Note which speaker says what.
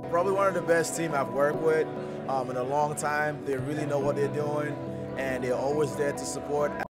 Speaker 1: Probably one of the best team I've worked with in a long time. They really know what they're doing, and they're always there to support.